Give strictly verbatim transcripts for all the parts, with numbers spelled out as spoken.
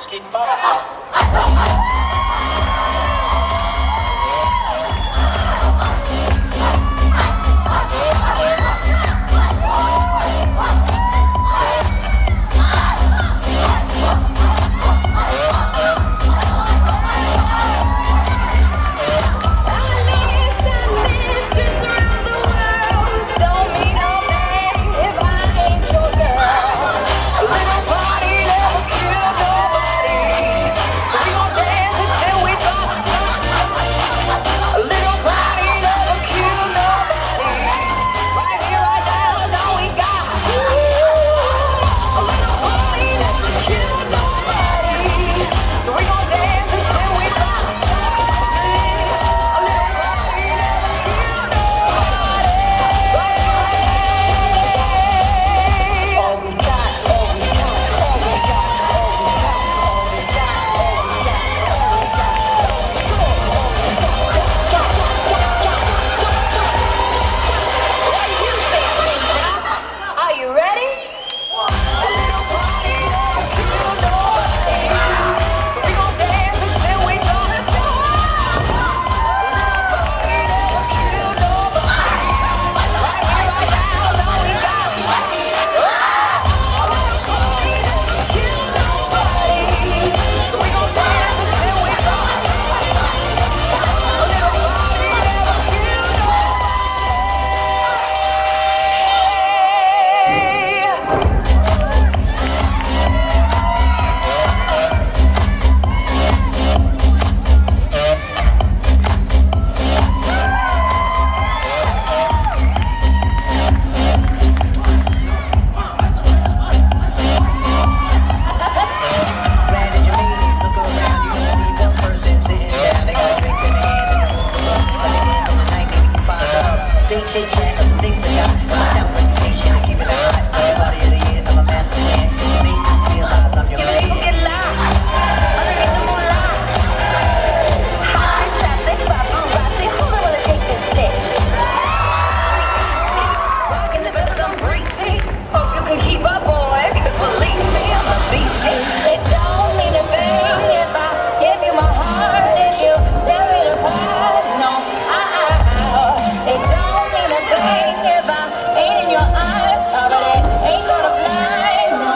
skip up. Shake track of the things I got. I'm a stout reputation, I keep it high. I'm the body of the year, I'm a master plan. You make me realize I'm your man. You get loud, underneath the moonlight. High, classic, paparazzi, who wanna take this pic? Rockin' the rhythm, breezy. Hope you can keep up, boys, 'cause believe me, I'm a beast. It don't mean a thing if I give you my heart, if you tear it apart. No, I, I, it don't. If I ain't in your eyes, oh, but it ain't gonna fly, no.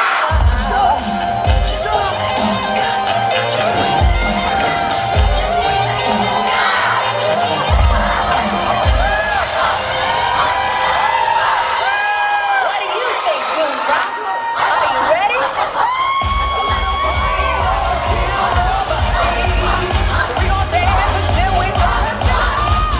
Just wait, just wait, just wait, just wait. What do you think, Goomba? Are you ready? We gon' dance until we fall asleep.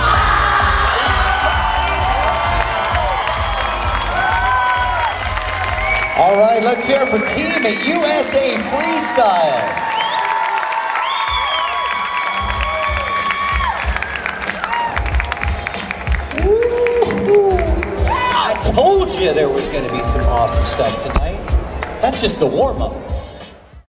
All right, let's hear it for Team U S A Freestyle. Woo-hoo. I told you there was going to be some awesome stuff tonight. That's just the warm-up.